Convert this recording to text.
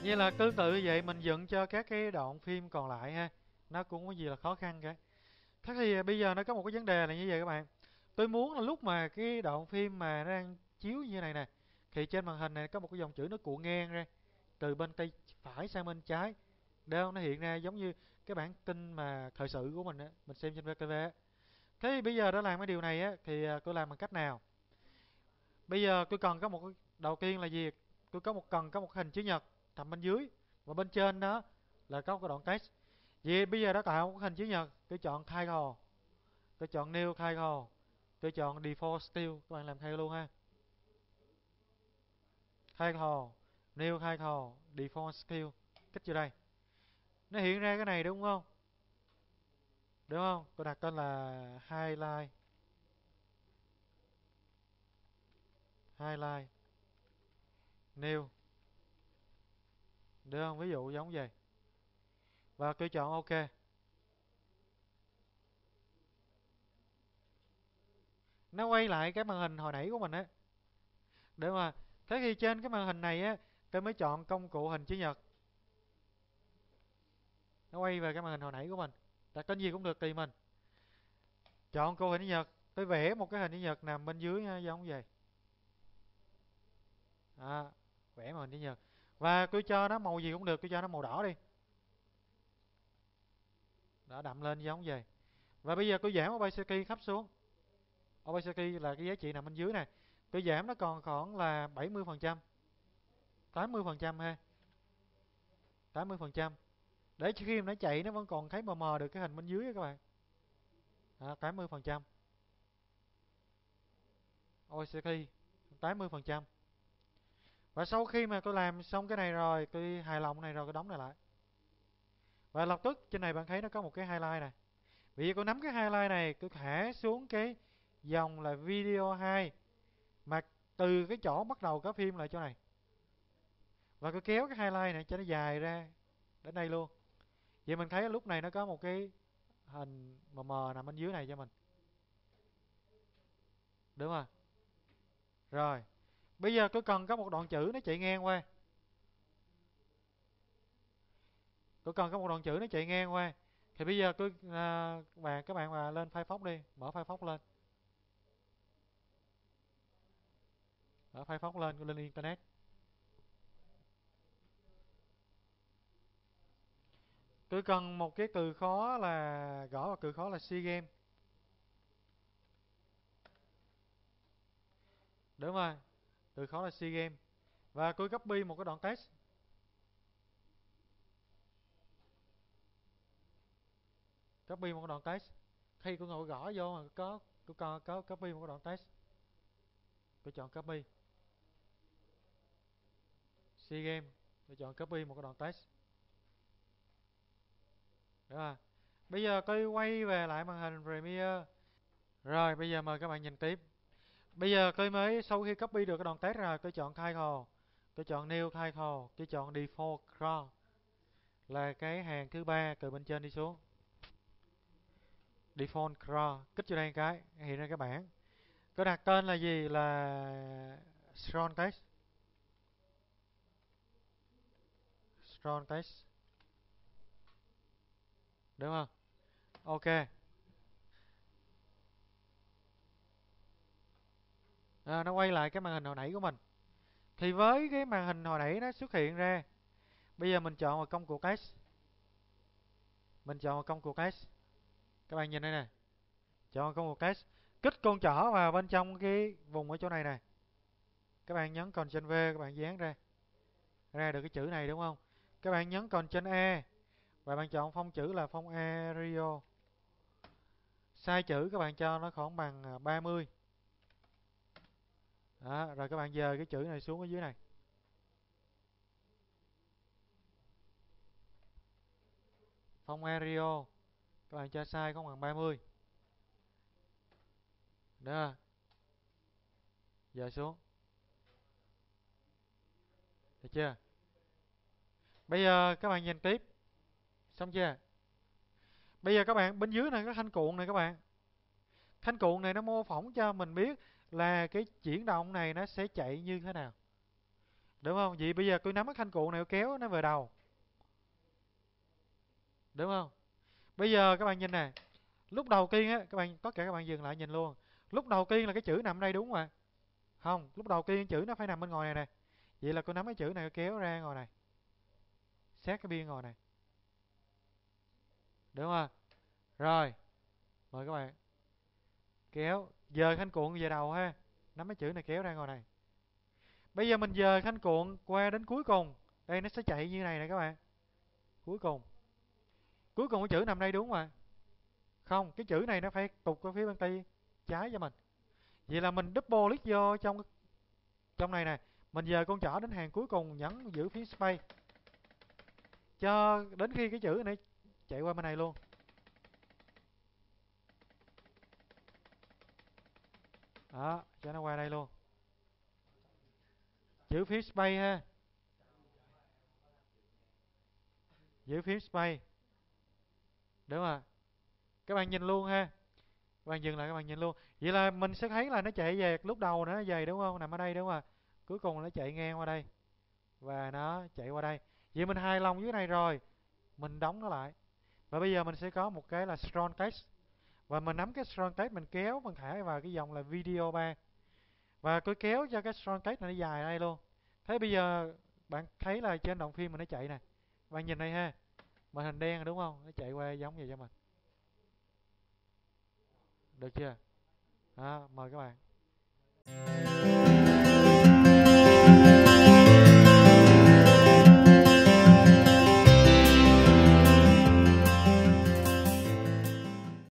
Như là tương tự như vậy mình dựng cho các cái đoạn phim còn lại ha. Nó cũng có gì là khó khăn cả. Thế thì bây giờ nó có một cái vấn đề là như vậy các bạn. Tôi muốn là lúc mà cái đoạn phim mà nó đang chiếu như này nè, thì trên màn hình này có một cái dòng chữ nó cuộn ngang ra từ bên tay phải sang bên trái. Để không nó hiện ra giống như cái bản tin mà thời sự của mình á, mình xem trên VTV á. Thế thì bây giờ để làm cái điều này á thì tôi làm bằng cách nào? Bây giờ tôi cần có một đầu tiên là gì? Tôi cần có một hình chữ nhật nằm bên dưới và bên trên đó là có một cái đoạn text. Vậy bây giờ đã tạo một hình chữ nhật, tôi chọn title, tôi chọn new title, tôi chọn default style, các bạn làm theo luôn ha. Title, new title, default style, kích vô đây. Nó hiện ra cái này đúng không? Đúng không? Tôi đặt tên là highlight, new, được không? Ví dụ giống vậy. Và tôi chọn OK. Nó quay lại cái màn hình hồi nãy của mình á. Để mà thế thì trên cái màn hình này á, tôi mới chọn công cụ hình chữ nhật. Nó quay về cái màn hình hồi nãy của mình. Đặt tên gì cũng được tùy mình. Chọn cô hình chữ nhật, tôi vẽ một cái hình chữ nhật nằm bên dưới ha, giống vậy. Vẽ màn hình chữ nhật. Và tôi cho nó màu gì cũng được, tôi cho nó màu đỏ đi. Đã đậm lên giống vậy. Và bây giờ tôi giảm opacity thấp xuống. Opacity là cái giá trị nằm bên dưới này. Tôi giảm nó còn khoảng là 70%, 80% ha. 80%. Để khi mà nó chạy nó vẫn còn thấy mờ mờ được cái hình bên dưới đó các bạn. 80%. OCT 80%. Và sau khi mà tôi làm xong cái này rồi, tôi hài lòng này rồi, tôi đóng này lại. Và lập tức trên này bạn thấy nó có một cái highlight này. Vì vậy tôi nắm cái highlight này, tôi thả xuống cái dòng là video 2, mà từ cái chỗ bắt đầu có phim lại chỗ này. Và tôi kéo cái highlight này cho nó dài ra đến đây luôn. Vậy mình thấy lúc này nó có một cái hình mờ mờ nằm bên dưới này cho mình. Đúng không? Rồi. Bây giờ tôi cần có một đoạn chữ nó chạy ngang qua. Tôi cần có một đoạn chữ nó chạy ngang qua. Thì bây giờ các bạn mà lên Firefox đi, mở Firefox lên. Mở Firefox lên internet. Tôi cần một cái từ khó là gõ vào từ khó là SEA Games. Đúng rồi. Từ khó là SEA Games. Và tôi copy một cái đoạn text. Copy một cái đoạn text. Khi tôi ngồi gõ vô mà có copy một cái đoạn text. Tôi chọn copy. SEA Games. Tôi chọn copy một cái đoạn text. Đúng rồi. Bây giờ tôi quay về lại màn hình Premiere. Rồi bây giờ mời các bạn nhìn tiếp. Bây giờ tôi mới sau khi copy được cái đoạn text rồi, tôi chọn title, tôi chọn new title, tôi chọn default scroll là cái hàng thứ ba từ bên trên đi xuống. Default scroll, kích vô đây cái hiện ra cái bảng. Tôi đặt tên là gì? Là strong text. Strong text. Đúng không? OK. Nó quay lại cái màn hình hồi nãy của mình. Thì với cái màn hình hồi nãy nó xuất hiện ra, bây giờ mình chọn vào công cụ text. Mình chọn vào công cụ text. Các bạn nhìn đây nè. Chọn vào công cụ text. Kích con trỏ vào bên trong cái vùng ở chỗ này nè. Các bạn nhấn Ctrl V, các bạn dán ra. Ra được cái chữ này đúng không? Các bạn nhấn Ctrl E và bạn chọn phông chữ là phông Arial. Size chữ các bạn cho nó khoảng bằng 30. Đó, rồi các bạn dời cái chữ này xuống ở dưới này. Phông Arial. Các bạn cho size khoảng bằng 30. Đó. Dời xuống. Được chưa? Bây giờ các bạn nhìn tiếp. Xong chưa? Bây giờ các bạn bên dưới này có thanh cuộn này các bạn. Thanh cuộn này nó mô phỏng cho mình biết là cái chuyển động này nó sẽ chạy như thế nào. Đúng không? Vậy bây giờ tôi nắm cái thanh cuộn này, tôi kéo nó về đầu. Đúng không? Bây giờ các bạn nhìn nè. Lúc đầu tiên á, tất cả các bạn dừng lại nhìn luôn. Lúc đầu tiên là cái chữ nằm đây đúng không ạ? Không, lúc đầu tiên chữ nó phải nằm bên ngoài này nè. Vậy là tôi nắm cái chữ này, tôi kéo ra ngoài này. Sát cái biên ngoài này. Đúng không? Rồi, mời các bạn. Kéo. Dời thanh cuộn về đầu ha. Nắm cái chữ này kéo ra ngoài này. Bây giờ mình dời thanh cuộn qua đến cuối cùng. Đây nó sẽ chạy như này nè các bạn. Cuối cùng. Cuối cùng cái chữ nằm đây đúng không ạ? Không, cái chữ này nó phải tụt qua phía bên tay trái cho mình. Vậy là mình double click vô trong này nè. Mình dời con trỏ đến hàng cuối cùng, nhấn giữ phím space cho đến khi cái chữ này chạy qua bên này luôn. Đó, cho nó qua đây luôn. Giữ phím space ha. Giữ phím space. Đúng rồi. Các bạn nhìn luôn ha. Các bạn dừng lại, các bạn nhìn luôn. Vậy là mình sẽ thấy là nó chạy về lúc đầu nó dày đúng không? Nằm ở đây đúng không? Cuối cùng nó chạy ngang qua đây và nó chạy qua đây. Vậy mình hài lòng với cái này rồi, mình đóng nó lại. Và bây giờ mình sẽ có một cái là strong text. Và mình nắm cái strong text, mình kéo, mình thả vào cái dòng là video 3. Và tôi kéo cho cái strong text này nó dài đây luôn. Thế bây giờ bạn thấy là trên đoạn phim mình nó chạy nè. Bạn nhìn đây ha. Màn hình đen đúng không? Nó chạy qua giống vậy cho mình. Được chưa? Đó, mời các bạn.